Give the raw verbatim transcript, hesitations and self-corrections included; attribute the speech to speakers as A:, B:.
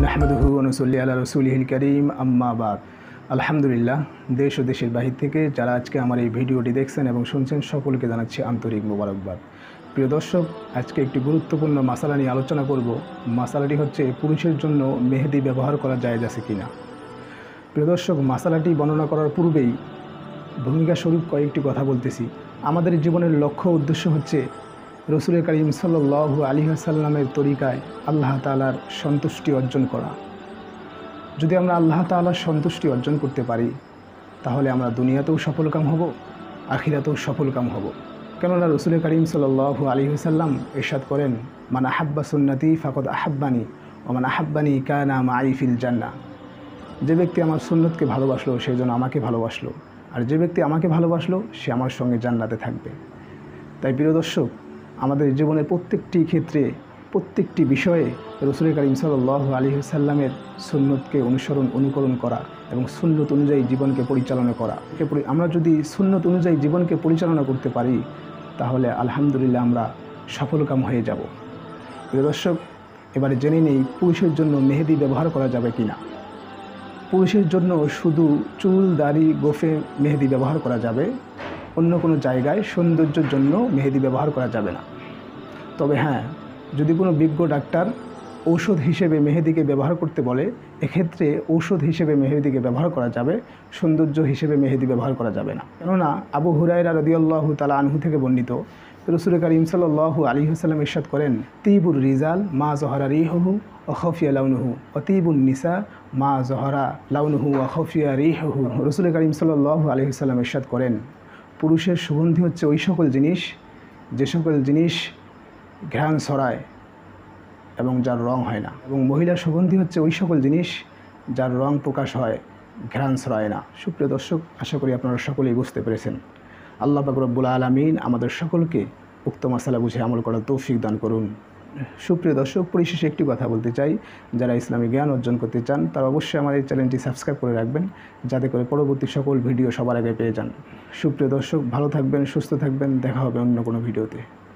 A: নাহমাদুহু ওয়া নুসাল্লি আলা রাসূলিহিল কারীম আম্মা বাদ। আলহামদুলিল্লাহ, দেশ ও দেশের বাহির থেকে যারা আজকে আমার এই ভিডিওটি দেখছেন এবং শুনছেন সকলকে জানাচ্ছি আন্তরিক মোবারকবাদ। প্রিয় দর্শক, আজকে একটি গুরুত্বপূর্ণ মাসালা নিয়ে আলোচনা করব। মাসালাটি হচ্ছে পুরুষের জন্য মেহেদি ব্যবহার করা জায়েজ আছে কিনা। প্রিয় দর্শক, মাসালাটি বর্ণনা করার পূর্বেই ভূমিকা স্বরূপ কয়েকটি কথা বলতেছি। আমাদের জীবনের লক্ষ্য উদ্দেশ্য হচ্ছে রসুল করিম সাল্লাল্লাহু আলাইহি ওয়াসাল্লামের তরিকায় আল্লাহ তাআলার সন্তুষ্টি অর্জন করা। যদি আমরা আল্লাহ তাআলার সন্তুষ্টি অর্জন করতে পারি তাহলে আমরা দুনিয়াতেও সফলকাম হব, আখিরাতেও সফলকাম হব। কেননা রসুল করিম সাল্লাল্লাহু আলাইহি ওয়াসাল্লাম ইরশাদ করেন, মান আহাব্বা সুন্নতি ফাকাদ আহাব্বানি ওয়া মান আহাব্বানি কানা মাই ফিল জান্নাহ। যে ব্যক্তি আমার সুন্নতকে ভালোবাসলো সে যেন আমাকে ভালোবাসলো, আর যে ব্যক্তি আমাকে ভালোবাসলো সে আমার সঙ্গে জান্নাতে থাকবে। তাই প্রিয় দর্শক, আমাদের জীবনের প্রত্যেকটি ক্ষেত্রে প্রত্যেকটি বিষয়ে রসুল করিম সাল্লাল্লাহু আলাইহি ওয়াসাল্লামের সুন্নতকে অনুসরণ অনুকরণ করা এবং সুন্নত অনুযায়ী জীবনকে পরিচালনা করা। আমরা যদি সুন্নত অনুযায়ী জীবনকে পরিচালনা করতে পারি তাহলে আলহামদুলিল্লাহ আমরা সফলকাম হয়ে যাব। প্রিয় দর্শক, এবারে জেনে নেই পুরুষের জন্য মেহেদি ব্যবহার করা যাবে কি না। পুরুষের জন্য শুধু চুল দাড়ি গোফে মেহেদি ব্যবহার করা যাবে, অন্য কোনো জায়গায় সৌন্দর্যের জন্য মেহেদি ব্যবহার করা যাবে না। তবে হ্যাঁ, যদি কোনো বিজ্ঞ ডাক্তার ঔষধ হিসেবে মেহেদিকে ব্যবহার করতে বলে, এক্ষেত্রে ঔষধ হিসেবে মেহেদিকে ব্যবহার করা যাবে, সৌন্দর্য হিসেবে মেহেদি ব্যবহার করা যাবে না। কেননা আবু হুরায়রা রাদিয়াল্লাহু তাআলা আনহু থেকে বর্ণিত, রসুল করিম সাল্লাল্লাহু আলাইহি ওয়াসাল্লাম ইরশাদ করেন, তিবুর রিজাল মা যহরা রিহুহু ওয়া খাফিয়া লাউনুহু ওয়া তিবুন নিসা মা যহরা লাউনুহু ওয়া খাফিয়া রিহুহু। রসুল করিম সাল্লাল্লাহু আলাইহি ওয়াসাল্লাম ইরশাদ করেন, পুরুষের সুগন্ধি হচ্ছে ওই সকল জিনিস যে সকল জিনিস ঘ্রাণ ছড়ায় এবং যার রং হয় না, এবং মহিলার সুগন্ধি হচ্ছে ওই সকল জিনিস যার রং প্রকাশ হয়, ঘ্রাণ ছড়ায় না। সুপ্রিয় দর্শক, আশা করি আপনারা সকলেই বুঝতে পেরেছেন। আল্লাহ পাক রব্বুল আলামিন আমাদের সকলকে উক্ত মাসালা বুঝে আমল করার তৌফিক দান করুন। সুপ্রিয় দর্শক, পরিশেষে একটি কথা বলতে চাই, যারা ইসলামী জ্ঞান অর্জন করতে চান তারা অবশ্যই আমাদের চ্যানেলটি সাবস্ক্রাইব করে রাখবেন, যাতে করে পরবর্তী সকল ভিডিও সবার আগে পেয়ে যান। সুপ্রিয় দর্শক, ভালো থাকবেন, সুস্থ থাকবেন, দেখা হবে অন্য কোনো ভিডিওতে।